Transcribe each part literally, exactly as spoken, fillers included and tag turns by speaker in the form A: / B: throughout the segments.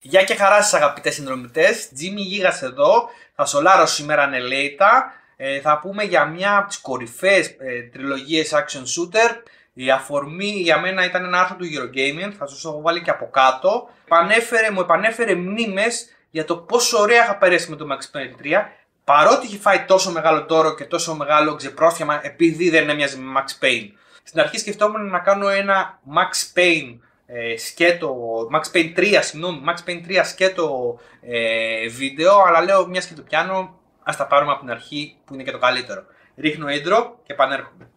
A: Γεια και χαρά σας αγαπητές συνδρομητές, Jimmy Gigas εδώ, θα σολάρω σήμερα ανελέητα. Ε, θα πούμε για μια από τις κορυφαίες ε, τριλογίες action shooter. Η αφορμή για μένα ήταν ένα άρθρο του Eurogamer, θα σας το έχω βάλει και από κάτω. Πανέφερε, μου επανέφερε μνήμες για το πόσο ωραία είχα περάσει με το Max Payne τρία, παρότι είχε φάει τόσο μεγάλο τόρο και τόσο μεγάλο ξεπρόστιαμα επειδή δεν έμοιαζε με Max Payne. Στην αρχή σκεφτόμουν να κάνω ένα Max Payne ε, σκέτο, Max Payne τρία, συγγνώμη, Max Payne τρία σκέτο ε, βίντεο, αλλά λέω μιας και το πιάνω, ας τα πάρουμε από την αρχή που είναι και το καλύτερο. Ρίχνω intro και επανέρχομαι.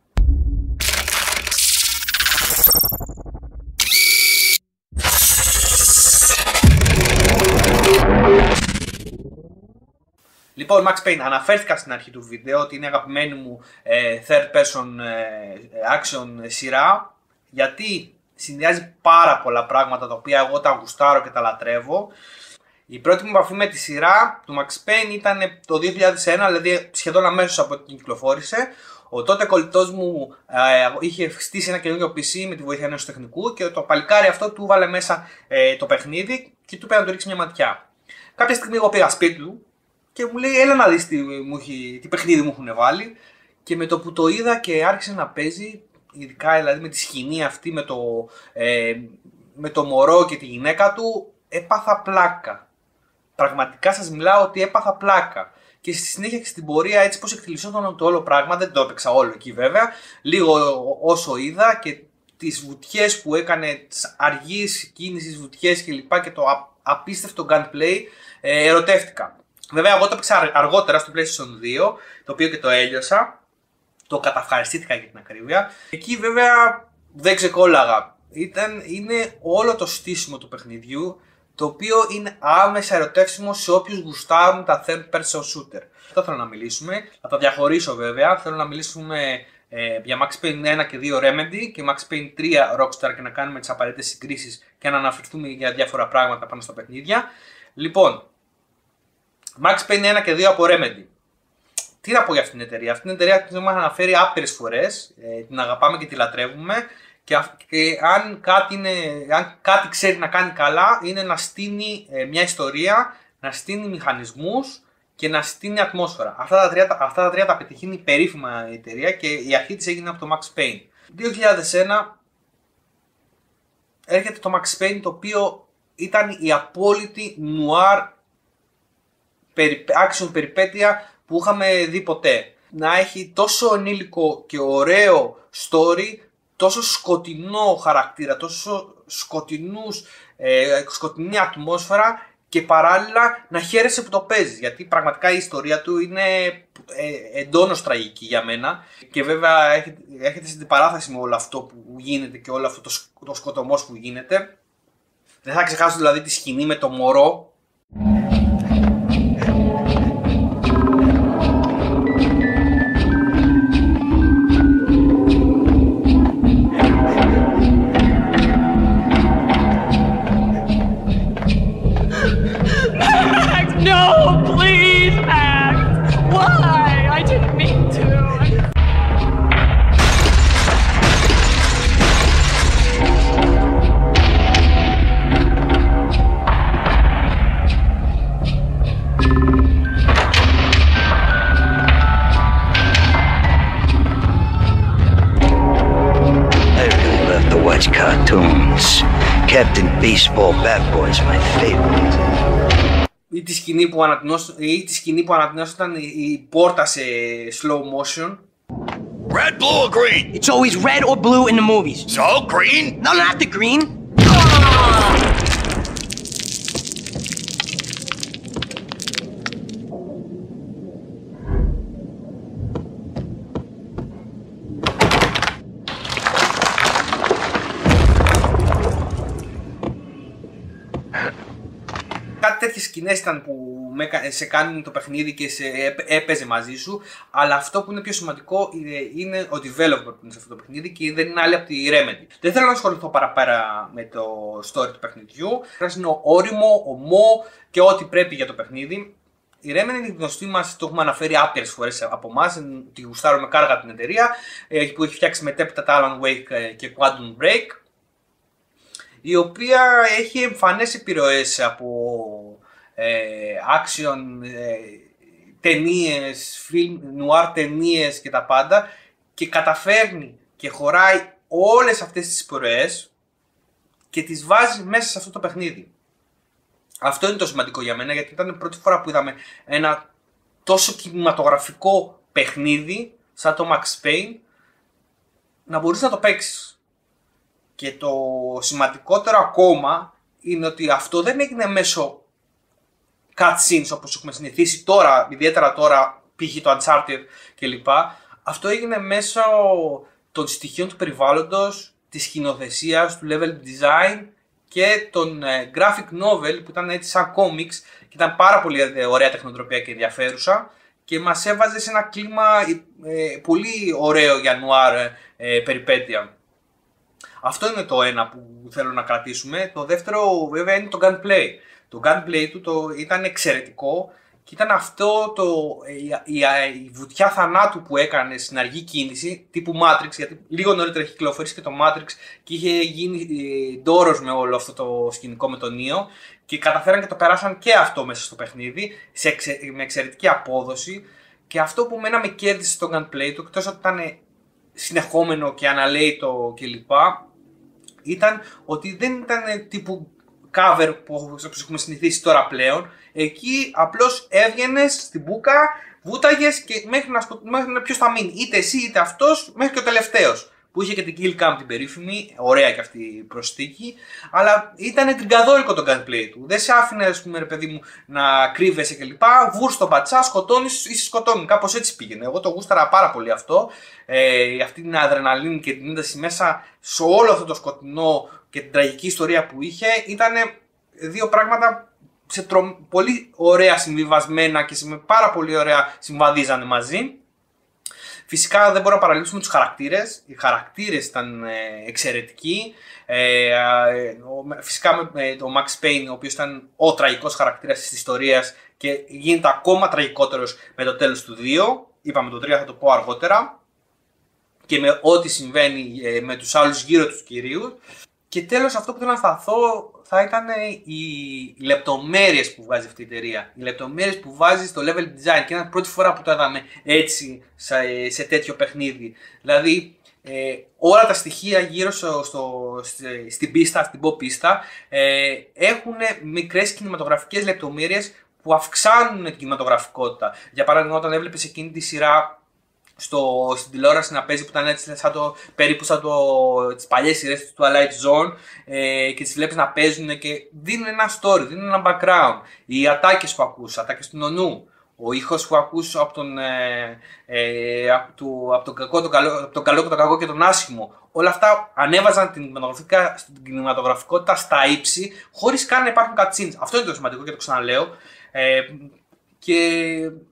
A: Λοιπόν, Max Payne, αναφέρθηκα στην αρχή του βίντεο ότι είναι αγαπημένη μου ε, third person ε, action σειρά, γιατί συνδυάζει πάρα πολλά πράγματα τα οποία εγώ τα γουστάρω και τα λατρεύω. Η πρώτη μου επαφή με τη σειρά του Max Payne ήταν το δύο χιλιάδες ένα, δηλαδή σχεδόν αμέσως από την κυκλοφόρησε. Ο τότε κολλητός μου ε, είχε στήσει ένα καινούριο πι σι με τη βοήθεια ενός τεχνικού και το παλικάρι αυτό του βάλε μέσα ε, το παιχνίδι και του είπε να του ρίξει μια ματιά. Κάποια στιγμή εγώ πήγα σπίτι του και μου λέει έλα να δεις τι, τι παιχνίδι μου έχουν βάλει, και με το που το είδα και άρχισε να παίζει, ειδικά δηλαδή με τη σκηνή αυτή με το, ε, με το μωρό και τη γυναίκα του, έπαθα πλάκα. Πραγματικά σας μιλάω ότι έπαθα πλάκα. Και στη συνέχεια και στην πορεία, έτσι πως εκτελισόταν το όλο πράγμα, δεν το έπαιξα όλο εκεί βέβαια, λίγο όσο είδα και τις βουτιές που έκανε, τις αργής κίνησης βουτιές και λοιπά και το απίστευτο gunplay, ε, ερωτεύτηκα. Βέβαια εγώ το έπαιξα αργότερα στο PlayStation δύο, το οποίο και το έλειωσα, το καταυχαριστήθηκα για την ακρίβεια. Εκεί βέβαια δεν ξεκόλλαγα, Ήταν, είναι όλο το στήσιμο του παιχνιδιού, το οποίο είναι άμεσα ερωτεύσιμο σε όποιους γουστάρουν τα third person shooter. Αυτό θέλω να μιλήσουμε, θα τα διαχωρίσω βέβαια, θέλω να μιλήσουμε ε, για Max Payne ένα και δύο Remedy και Max Payne τρία Rockstar και να κάνουμε τις απαραίτητες συγκρίσεις και να αναφερθούμε για διάφορα πράγματα πάνω στα παιχνίδια. Λοιπόν, Max Payne ένα και δύο από Remedy. Τι να πω για αυτήν την εταιρεία? Αυτήν την εταιρεία την έχουμε αναφέρει άπειρες φορές, ε, την αγαπάμε και τη λατρεύουμε. Και, και αν, κάτι είναι, αν κάτι ξέρει να κάνει καλά, είναι να στείνει ε, μια ιστορία, να στείνει μηχανισμούς και να στείνει ατμόσφαιρα. Αυτά τα τρία, αυτά τα, τρία τα πετυχαίνει περίφημα η εταιρεία και η αρχή της έγινε από το Max Payne. δύο χιλιάδες ένα έρχεται το Max Payne, το οποίο ήταν η απόλυτη νουάρ action περιπέτεια που είχαμε δει ποτέ. Να έχει τόσο ενήλικο και ωραίο story, τόσο σκοτεινό χαρακτήρα, τόσο σκοτεινούς, ε, σκοτεινή ατμόσφαιρα και παράλληλα να χαίρεσαι που το παίζεις, γιατί πραγματικά η ιστορία του είναι ε, εντόνως τραγική για μένα και βέβαια έχετε, έχετε στην παράθεση με όλο αυτό που γίνεται και όλο αυτό το, το σκοτωμός που γίνεται. Δεν θα ξεχάσω δηλαδή τη σκηνή με το μωρό.
B: Cartoons. Captain Baseball Bat Boy is my favorite.
A: Ή τη σκηνή που ανατινώσταν η πόρτα σε slow motion.
C: Red, blue or green?
D: It's always red or blue in the movies.
C: So green?
D: No, not the green.
A: Κάτι τέτοιες σκηνές ήταν που σε κάνουν το παιχνίδι και σε έπαιζε μαζί σου, αλλά αυτό που είναι πιο σημαντικό είναι ο developer που είναι σε αυτό το παιχνίδι και δεν είναι άλλη από τη Remedy. Δεν θέλω να ασχοληθώ παραπέρα με το story του παιχνιδιού, είναι όριμο, ομό και ό,τι πρέπει για το παιχνίδι. Η Remedy είναι γνωστή μας, το έχουμε αναφέρει άπειρες φορές από εμάς, τη γουστάρουμε κάργα την εταιρεία που έχει φτιάξει μετέπειτα τα Alan Wake και Quantum Break. η οποία έχει εμφανές επιρροές από ε, action, ε, ταινίες, film, νουάρ ταινίες και τα πάντα και καταφέρνει και χωράει όλες αυτές τις επιρροές και τις βάζει μέσα σε αυτό το παιχνίδι. Αυτό είναι το σημαντικό για μένα, γιατί ήταν η πρώτη φορά που είδαμε ένα τόσο κινηματογραφικό παιχνίδι σαν το Max Payne να μπορείς να το παίξεις. Και το σημαντικότερο ακόμα είναι ότι αυτό δεν έγινε μέσω cutscenes όπως έχουμε συνηθίσει τώρα, ιδιαίτερα τώρα π.χ. το Uncharted κλπ. Αυτό έγινε μέσω των στοιχείων του περιβάλλοντος, της σκηνοθεσίας, του level design και των ε, graphic novel που ήταν έτσι σαν comics και ήταν πάρα πολύ ε, ωραία τεχνοτροπία και ενδιαφέρουσα και μας έβαζε σε ένα κλίμα ε, πολύ ωραίο για νουάρ ε, ε, περιπέτεια. Αυτό είναι το ένα που θέλω να κρατήσουμε. Το δεύτερο βέβαια είναι το gunplay. Το gunplay του το, ήταν εξαιρετικό και ήταν αυτό το, η, η, η βουτιά θανάτου που έκανε στην αργή κίνηση τύπου Matrix, γιατί λίγο νωρίτερα είχε κυκλοφορήσει και το Matrix και είχε γίνει ντόρος με όλο αυτό το σκηνικό με τον Neo και καταφέραν και το περάσαν και αυτό μέσα στο παιχνίδι σε εξε, με εξαιρετική απόδοση και αυτό που μένα με κέρδισε στο gunplay του, εκτός ότι ήταν συνεχόμενο και αναλέητο κλπ, ήταν ότι δεν ήταν τύπου cover που όπως έχουμε συνηθίσει τώρα πλέον. Εκεί απλώς έβγαινες στην μπούκα, βούταγες και μέχρι να, σκο... μέχρι να ποιος θα μείνει, είτε εσύ είτε αυτός, μέχρι και ο τελευταίος. Που είχε και την kill cam την περίφημη, ωραία και αυτή η προσθήκη, αλλά ήταν τριγκαδόρικο το gunplay του. Δεν σε άφηνε, ας πούμε, ρε παιδί μου, να κρύβεσαι κλπ. Βουρ στον πατσά, σκοτώνεις ή σε σκοτώνει. Κάπως έτσι πήγαινε. Εγώ το γούσταρα πάρα πολύ αυτό. Ε, αυτή την αδρεναλίνη και την ένταση μέσα σε όλο αυτό το σκοτεινό και την τραγική ιστορία που είχε. Ήταν δύο πράγματα σε τρο... πολύ ωραία συμβιβασμένα και σε πάρα πολύ ωραία συμβαδίζανε μαζί. Φυσικά δεν μπορώ να παραλείψουμε τους χαρακτήρες. Οι χαρακτήρες ήταν ε, εξαιρετικοί. Ε, ε, φυσικά με το Max Payne, ο οποίος ήταν ο τραγικός χαρακτήρας της ιστορίας και γίνεται ακόμα τραγικότερος με το τέλος του δύο. Είπαμε το τρία, θα το πω αργότερα. Και με ό,τι συμβαίνει ε, με τους άλλους γύρω τους κυρίους. Και τέλος, αυτό που θέλω να σταθώ θα ήταν οι λεπτομέρειες που βγάζει αυτή η εταιρεία. Οι λεπτομέρειες που βάζει στο level design. Και είναι η πρώτη φορά που το είδαμε έτσι σε, σε τέτοιο παιχνίδι. Δηλαδή, ε, όλα τα στοιχεία γύρω στο, στο, στην πίστα, στην pop πίστα, ε, έχουν μικρές κινηματογραφικές λεπτομέρειες που αυξάνουν την κινηματογραφικότητα. Για παράδειγμα, όταν έβλεπες εκείνη τη σειρά στο, στην τηλεόραση να παίζει που ήταν έτσι σαν το, περίπου σαν το, τις παλιές σειρές του Twilight Zone ε, και τις βλέπεις να παίζουν και δίνουν ένα story, δίνουν ένα background. Οι ατάκες που ακούς, ατάκες του νονού, ο ήχος που ακούς από τον, ε, ε, από το, από τον, κακό, τον, καλό, από τον καλό και τον κακό και τον άσχημο. Όλα αυτά ανέβαζαν την, την κινηματογραφικότητα στα ύψη χωρίς καν να υπάρχουν cutscenes. Αυτό είναι το σημαντικό και το ξαναλέω. Ε, και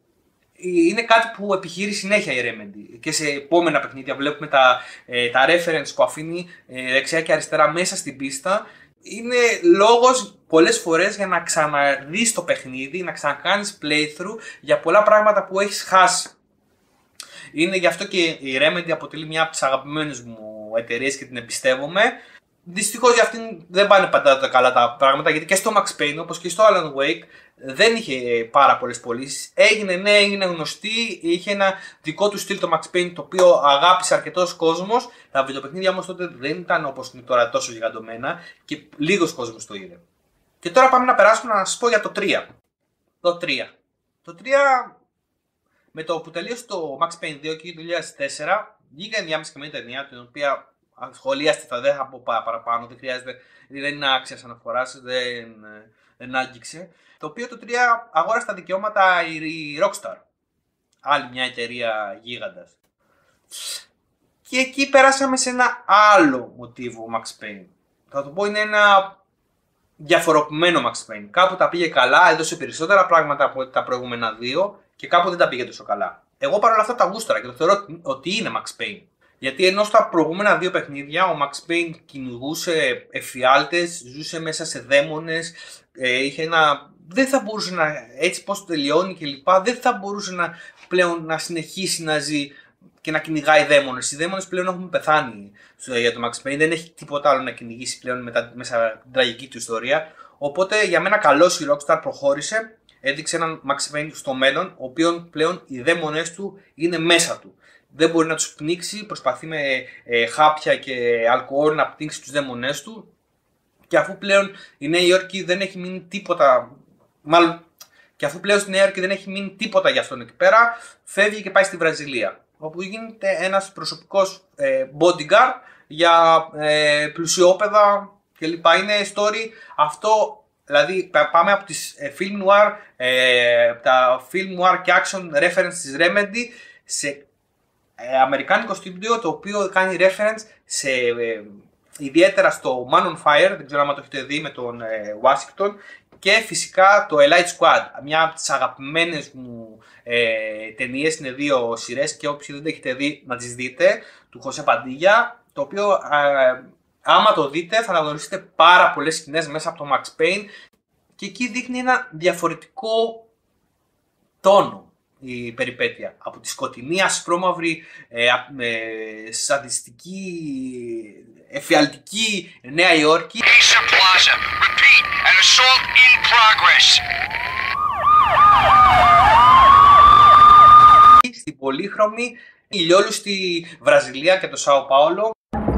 A: είναι κάτι που επιχειρεί συνέχεια η Remedy και σε επόμενα παιχνίδια βλέπουμε τα, ε, τα reference που αφήνει ε, δεξιά και αριστερά μέσα στην πίστα. Είναι λόγος πολλές φορές για να ξαναδείς το παιχνίδι, να ξανακάνεις playthrough για πολλά πράγματα που έχεις χάσει. Είναι γι' αυτό και η Remedy αποτελεί μια από τις αγαπημένες μου εταιρείες και την εμπιστεύομαι. Δυστυχώς για αυτήν δεν πάνε πάντα καλά τα πράγματα, γιατί και στο Max Payne όπως και στο Alan Wake δεν είχε πάρα πολλές πωλήσεις. Έγινε, ναι, έγινε γνωστή, είχε ένα δικό του στυλ το Max Payne το οποίο αγάπησε αρκετός κόσμος. Τα βιντεοπαιχνίδια όμως τότε δεν ήταν όπως είναι τώρα τόσο γιγαντωμένα και λίγος κόσμος το είδε. Και τώρα πάμε να περάσουμε να σας πω για το τρία. Το τρία. Το τρία με το που τελείωσε το Max Payne δύο και το δύο χιλιάδες τέσσερα βγήκε ενδιάμεση και μια ταινία την οποία σχολιάστε, θα δεν θα πω παραπάνω, δεν χρειάζεται, δεν είναι άξια αναφοράς, δεν, δεν άγγιξε. Το οποίο το τρία αγόρασε τα δικαιώματα η Rockstar, άλλη μια εταιρεία γίγαντας. Και εκεί περάσαμε σε ένα άλλο μοτίβο Max Payne. Θα το πω, είναι ένα διαφοροποιημένο Max Payne. Κάπου τα πήγε καλά, έδωσε περισσότερα πράγματα από τα προηγούμενα δύο και κάπου δεν τα πήγε τόσο καλά. Εγώ παρόλα αυτά τα γούσταρα και το θεωρώ ότι είναι Max Payne. Γιατί ενώ στα προηγούμενα δύο παιχνίδια ο Max Payne κυνηγούσε εφιάλτες, ζούσε μέσα σε δαίμονες, ε, είχε ένα... δεν θα μπορούσε να, έτσι πως τελειώνει και λοιπά, δεν θα μπορούσε να πλέον να συνεχίσει να ζει και να κυνηγάει δαίμονες. Οι δαίμονες πλέον έχουν πεθάνει για το Max Payne, δεν έχει τίποτα άλλο να κυνηγήσει πλέον μετά, μέσα από την τραγική του ιστορία. Οπότε για μένα καλώς η Rockstar προχώρησε, έδειξε έναν Max Payne στο μέλλον, ο οποίος πλέον οι δαίμονες του είναι μέσα του. Δεν μπορεί να τους πνίξει, προσπαθεί με ε, χάπια και αλκοόλ να πνίξει τους δαίμονες του. Και αφού πλέον η Νέα Υόρκη δεν έχει μείνει τίποτα, μάλλον και αφού πλέον στη Νέα Υόρκη δεν έχει μείνει τίποτα για αυτόν εκεί πέρα, φεύγει και πάει στη Βραζιλία, όπου γίνεται ένας προσωπικός ε, bodyguard για ε, πλουσιόπαιδα κλπ. Είναι story αυτό, δηλαδή πάμε από τις ε, film noir, ε, τα film noir και action reference της Remedy σε ε, αμερικάνικο στούντιο, το οποίο κάνει reference σε, ε, ιδιαίτερα στο Man on Fire, δεν ξέρω αν το έχετε δει, με τον ε, Washington, και φυσικά το Elite Squad, μια από τις αγαπημένες μου ε, ταινίες, είναι δύο σειρές και όποιοι δεν το έχετε δει να τις δείτε, του Χωσέ Παντίγια, το οποίο ε, άμα το δείτε θα αναγνωρίσετε πάρα πολλές σκηνές μέσα από το Max Payne και εκεί δείχνει ένα διαφορετικό τόνο η περιπέτεια. Από τη σκοτεινή, ασπρόμαυρη, ε, ε, σαντιστική, εφιαλτική Νέα Υόρκη.
C: Acer Plaza. Repeat, an assault in progress.
A: Στην πολύχρωμη, ηλιόλουστη Βραζιλία και το Σάο Πάολο.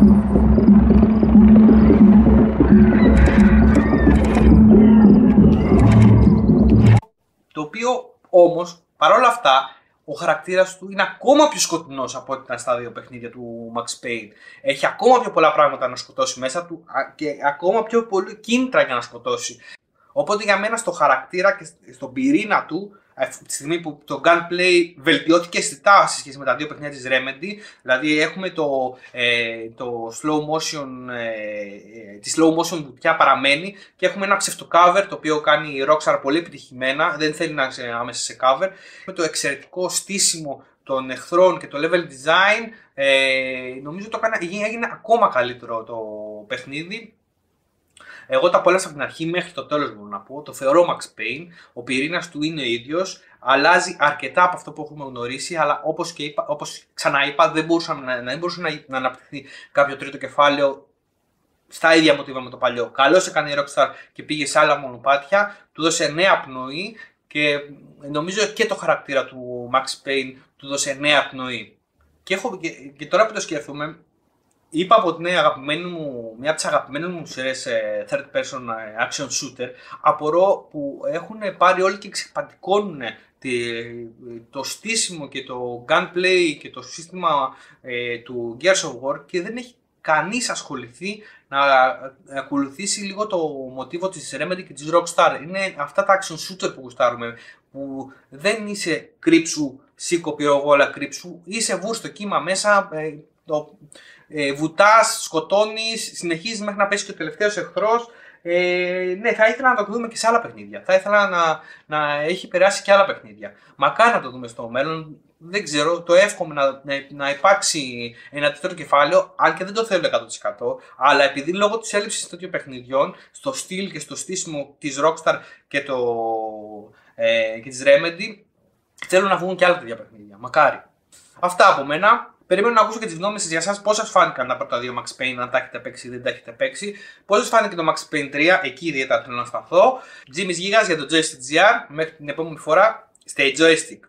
A: Το οποίο όμως, παρόλα αυτά, ο χαρακτήρας του είναι ακόμα πιο σκοτεινός από ό,τι ήταν στα δύο παιχνίδια του Max Payne. Έχει ακόμα πιο πολλά πράγματα να σκοτώσει μέσα του και ακόμα πιο πολύ κίνητρα για να σκοτώσει. Οπότε για μένα στο χαρακτήρα και στον πυρήνα του, από τη στιγμή που το gunplay βελτιώθηκε αισθητά σε σχέση με τα δύο παιχνίδια της Remedy, δηλαδή έχουμε το, ε, το slow motion, ε, τη slow motion που πια παραμένει και έχουμε ένα ψευτοcover το οποίο κάνει η Rockstar πολύ επιτυχημένα, δεν θέλει να είναι άμεσα σε cover, με το εξαιρετικό στήσιμο των εχθρών και το level design, ε, νομίζω το έκανε, έγινε ακόμα καλύτερο το παιχνίδι. Εγώ τα απόλαυσα από την αρχή μέχρι το τέλος, μπορώ να πω. Το θεωρώ Max Payne. Ο πυρήνας του είναι ο ίδιος. Αλλάζει αρκετά από αυτό που έχουμε γνωρίσει, αλλά όπως, και είπα, όπως ξαναείπα, δεν μπορούσε να, δεν μπορούσε να, να αναπτυχθεί κάποιο τρίτο κεφάλαιο στα ίδια μοτίβα με το παλιό. Καλώς έκανε η Rockstar και πήγε σε άλλα μονοπάτια, του δώσε νέα πνοή και νομίζω και το χαρακτήρα του Max Payne του δώσε νέα πνοή. Και, έχω, και, και τώρα που το σκέφτομαι, είπα από την αγαπημένη μου, μια από τις αγαπημένες μου σειρές third person action shooter, απορώ που έχουν πάρει όλοι και ξεπαντικώνουν το στήσιμο και το gunplay και το σύστημα ε, του Gears of War και δεν έχει κανείς ασχοληθεί να ακολουθήσει λίγο το μοτίβο της Remedy και της Rockstar. Είναι αυτά τα action shooter που γουστάρουμε, που δεν είσαι κρύψου, σήκω πυροβόλα κρύψου, είσαι βουρ στο κύμα μέσα, ε, το, ε, βουτάς, σκοτώνεις, συνεχίζεις μέχρι να πέσει και ο τελευταίος εχθρός. Ε, ναι, θα ήθελα να το δούμε και σε άλλα παιχνίδια. Θα ήθελα να, να έχει περάσει και άλλα παιχνίδια. Μακάρι να το δούμε στο μέλλον. Δεν ξέρω, το εύχομαι να, να, να υπάρξει ένα τέτοιο κεφάλαιο, αν και δεν το θέλω εκατό τοις εκατό. Αλλά επειδή λόγω της έλλειψης τέτοιων παιχνιδιών, στο στυλ και στο στήσιμο της Rockstar και, το, ε, και της Remedy, θέλω να βγουν και άλλα τέτοια παιχνίδια. Μακάρι. Αυτά από μένα. Περιμένω να ακούσω και τις γνώμες σας για εσάς, πώς σας φάνηκαν τα πρώτα δύο Max Payne, αν τα έχετε παίξει ή δεν τα έχετε παίξει. Πώς σας φάνηκε το Max Payne τρία, εκεί ιδιαίτερα θέλω να σταθώ. Jimmy's Gigas για το Joystick τζι αρ. Μέχρι την επόμενη φορά, stay joystick.